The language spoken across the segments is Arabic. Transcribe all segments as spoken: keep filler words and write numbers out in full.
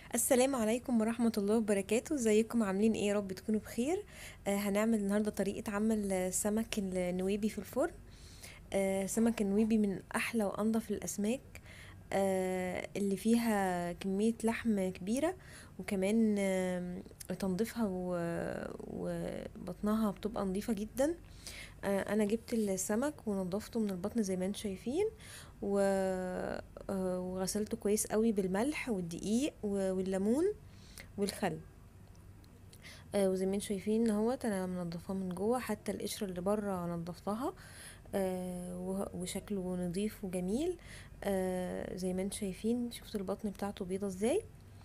السلام عليكم ورحمة الله وبركاته. ازيكم عاملين ايه؟ يا رب تكونوا بخير. آه هنعمل النهاردة طريقة عمل آه، سمك النويبي في الفرن. آه سمك النويبي من احلى وانضف الاسماك، آه اللي فيها كمية لحم كبيرة، وكمان آه تنظيفها و- وبطنها بتبقى نظيفة جدا. آه انا جبت السمك ونضفته من البطن زي ما انتم شايفين، و... آه، وغسلته كويس قوي بالملح والدقيق و- والليمون والخل. آه وزي ما انتم شايفين اهوت انا منضفاه من جوه، حتى القشره اللي بره نضفتها. آه وه- وشكله نظيف وجميل. آه زي ما انتم شايفين، شفتوا البطن بتاعته بيضه ازاي؟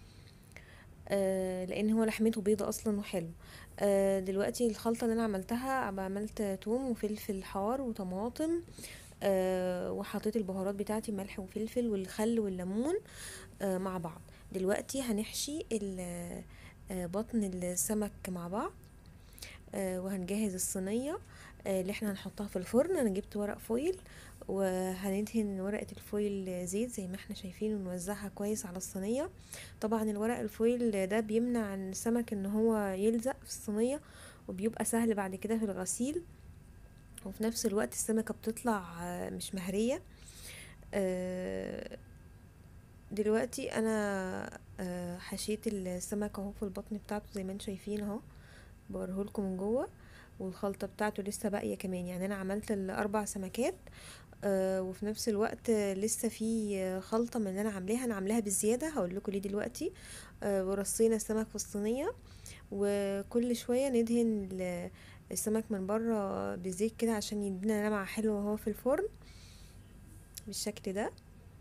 آه لان هو لحمته بيضه اصلا وحلو. آه دلوقتي الخلطه اللي انا عملتها، عملت توم وفلفل حار وطماطم. آه وحطيت البهارات بتاعتي، ملح وفلفل والخل والليمون آه مع بعض. دلوقتي هنحشي ال- آه، بطن السمك مع بعض. آه، وهنجهز الصينية آه، اللي احنا هنحطها في الفرن. انا جبت ورق فويل، وهندهن ورقة الفويل زيت زي ما احنا شايفين، ونوزعها كويس على الصينية. طبعا الورق الفويل ده بيمنع عن السمك ان هو يلزق في الصينية، وبيبقى سهل بعد كده في الغسيل، وفي نفس الوقت السمكة بتطلع آه، مش مهرية. آه، دلوقتي انا آه، حشيت السمك اهو في البطن بتاعته زي ما انتم شايفين اهو، بوريهولكم من جوه. والخلطة بتاعته لسه باقية كمان، يعني انا عملت الاربع سمكات. آه وفي نفس الوقت آه، لسه في آه، خلطة من اللي انا عاملاها، انا عاملاها بالزيادة، هقول لكم ليه دلوقتي. آه ورصينا السمك في الصينية، وكل شوية ندهن ال- السمك من بره بالزيت كده عشان يدينا لمعة حلوة وهو في الفرن بالشكل ده.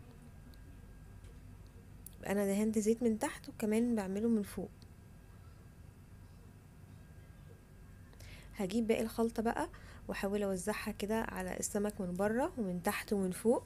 انا دهنت زيت من تحت، وكمان بعمله من فوق. هجيب باقي الخلطة بقى، واحاول اوزعها كده على السمك من بره ومن تحت ومن فوق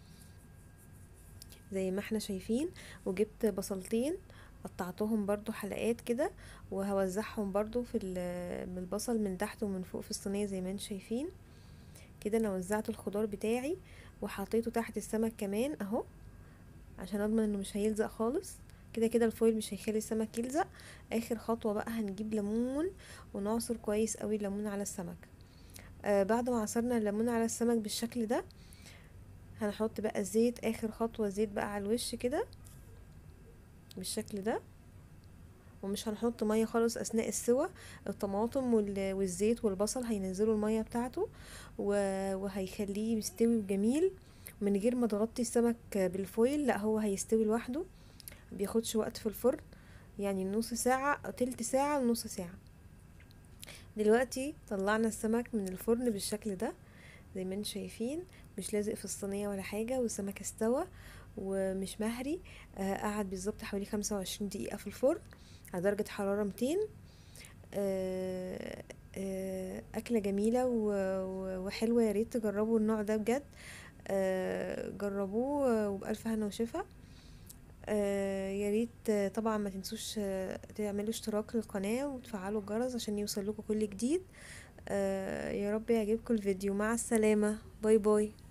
زي ما احنا شايفين. وجبت بصلتين، قطعتهم برضو حلقات كده، وهوزعهم برضو في ال- من البصل من تحت ومن فوق في الصينية زي ما انتم شايفين. كده انا وزعت الخضار بتاعي، وحطيته تحت السمك كمان اهو، عشان اضمن انه مش هيلزق خالص. كده كده الفويل مش هيخلي السمك يلزق. اخر خطوة بقى هنجيب ليمون، ونعصر كويس قوي الليمون على السمك. آه بعد ما عصرنا الليمون على السمك بالشكل ده، هنحط بقى الزيت، اخر خطوة زيت بقى على الوش كده بالشكل ده. ومش هنحط مية خالص اثناء السوى. الطماطم وال- والزيت والبصل هينزلوا المية بتاعته، و- وهيخليه مستوي وجميل من غير ما تغطي السمك بالفويل. لا، هو هيستوي لوحده، بياخدش وقت في الفرن، يعني نص ساعة، تلت ساعة ونص ساعة. دلوقتي طلعنا السمك من الفرن بالشكل ده زي ما انتم شايفين، مش لازق في الصينية ولا حاجة، والسمك استوى ومش مهري. آه قعد بالظبط حوالي خمسة وعشرين دقيقة في الفرن على درجة حرارة ميتين. آه آه أكلة جميلة و- و- وحلوة، يا ريت تجربوا النوع ده بجد. آه جربوه وبألف هنا وشفا. آه يا ريت آه، طبعا ما تنسوش آه، تعملوا اشتراك للقناة وتفعلوا الجرس عشان يوصل لكم كل جديد. آه يا رب يعجبكم الفيديو. مع السلامة، باي باي.